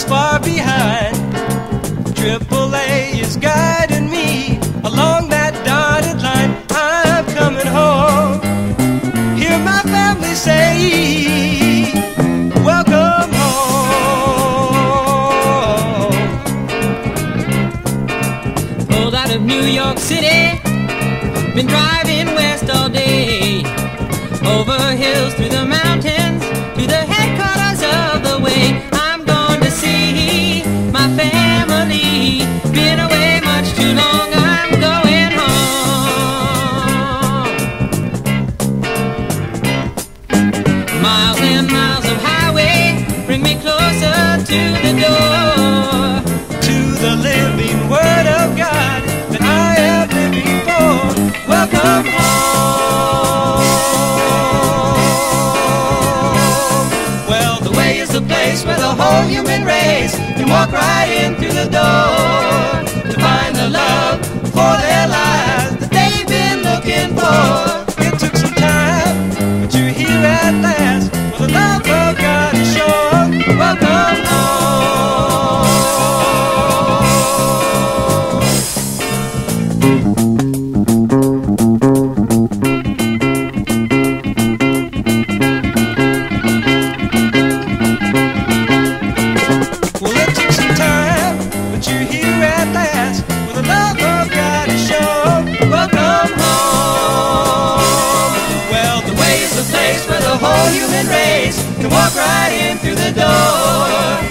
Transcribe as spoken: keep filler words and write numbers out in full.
looks far behind. Triple A is guiding me along that dotted line. I'm coming home. Hear my family say, welcome home. Pulled out of New York City, been driving west all day, over hills, through the mountains, to the headquarters of the way. I'm going to see my family, been away much too long, I'm going home. Miles and miles of highway bring me closer to the door, to the living word of God that I am living for. Welcome home. Well, the way is the place where the whole human race can walk right in through the door to find the love for their lives that they've been looking for. It took some time, but you're here at last, for the love of God is sure. Welcome home. Well, it took some time, but you're here at last, for the love of God is sure. Welcome home. Well, the way is the place where the whole human race can walk right in through the door